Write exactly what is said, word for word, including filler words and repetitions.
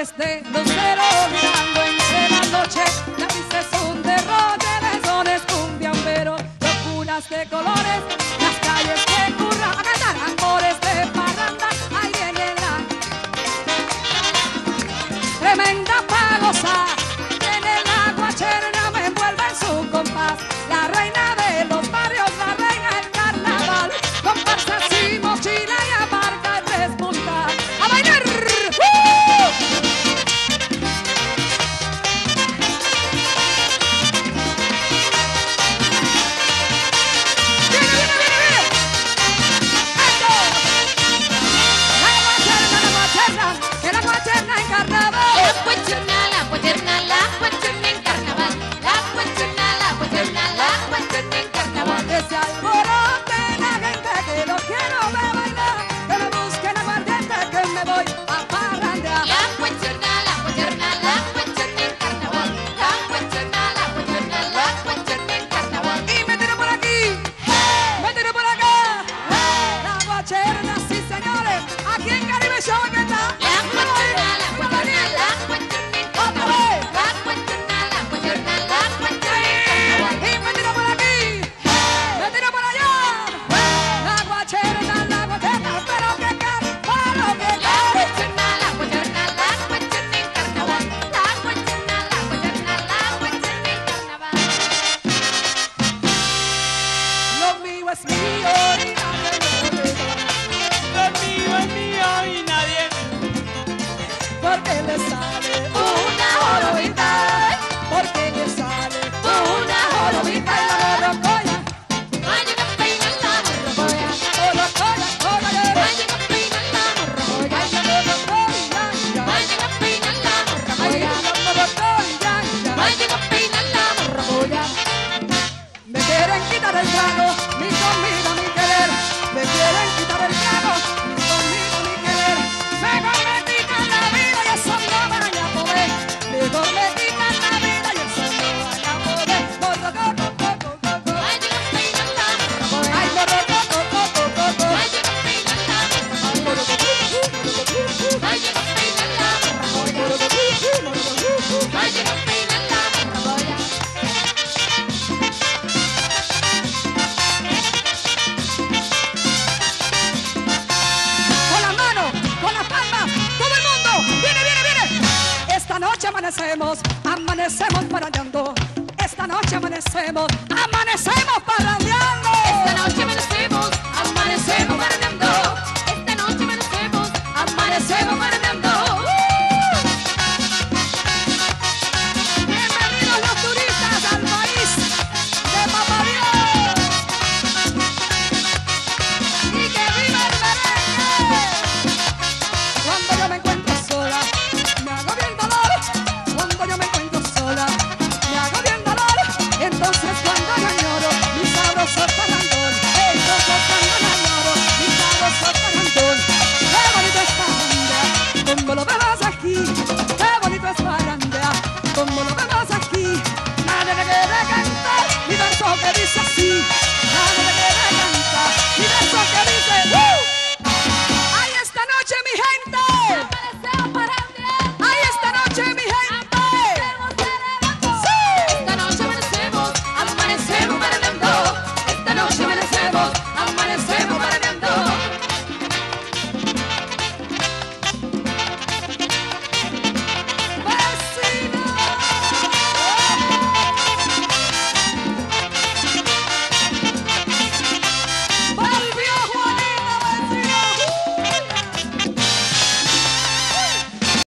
luces de lucero mirando entre la noche. La brisa es un derroche de sones cumbiamberos, locuras de colores, las calles que curran a cantar amores de parranda. Ahí viene la tremenda palosa, tiene la guacherna, me envuelve en su compás. La reina de los barrios, la reina del carnaval, comparsas y mochila y abarca el despuntar. ¡A bailar! ¡Uh! ¡Viene, viene, viene, viene! ¡Esto! La guacherna, la guacherna, que la guacherna en carnaval. La guacherna, la guacherna, la guacherna en carnaval. La guacherna, la guacherna, la guacherna en carnaval. Que se alborote la gente, que lo quiero ver bailar, que me busquen aguardiente, que me voy a parrandear. La guacherna, la guacherna, la guacherna en carnaval. La guacherna, la guacherna, la guacherna en carnaval. Y me tiro por aquí, me tiro por acá, la guacherna, sí señores, aquí en Caribe Show que está. La guacherna, la guacherna, la guacherna en carnaval. La guacherna, la guacherna, la guacherna en carnaval. Y me tiro por aquí, me tiro por allá, la guacherna, la guacherna, pero que car, pero que La car. guacherna, la guacherna, la guacherna en carnaval. La guacherna, la guacherna, la guacherna en carnaval. Lo mío es mío y nadie lo roba, Lo mío es mío y nadie. porque le sale Una jorobita, porque le sale una jorobita. y la morrocoya, Vaya que peina la morrocoya. morrocoya, coya, Vaya que peina la morrocoya. ay, la morrocoya, Vaya que peina la ay, morrocoya. la morrocoya, Vaya que peina la morrocoya. me quieren quitar el trago, mi comida, mi querer, me quieren quitar el trago, mi comida, mi querer, mejor me quitan la vida y eso no van a poder, mejor me quitan la vida y eso no van a poder, morrococococococo, Vaya que peina la morrocoya. ay, morrocococococo, Vaya que peina la morrocoya. Vaya que peina la morrocoya. Vaya que peina la morrocoya. con la mano, con la palma, todo el mundo, viene, viene, viene. Esta noche amanecemos, amanecemos parrandeando. Esta noche amanecemos, amanecemos parrandeando. Esta noche amanecemos, amanecemos parrandeando. Esta noche amanecemos, amanecemos parrandeando. Bienvenidos los turistas al país de Papá Dios. Y que viva el merengue. Cuando yo me encuentro sola, me hago bien dolor. Cuando yo me encuentro sola, me hago bien dolor. Entonces cuando yo lloro, mi sabroso parrandón. Entonces cuando yo lloro, mi sabroso parrandón. Qué bonito es parrandear, como lo vemos aquí. Qué bonito es parrandear, como lo vemos aquí. Nadie me quiere cantar mi verso que dice así.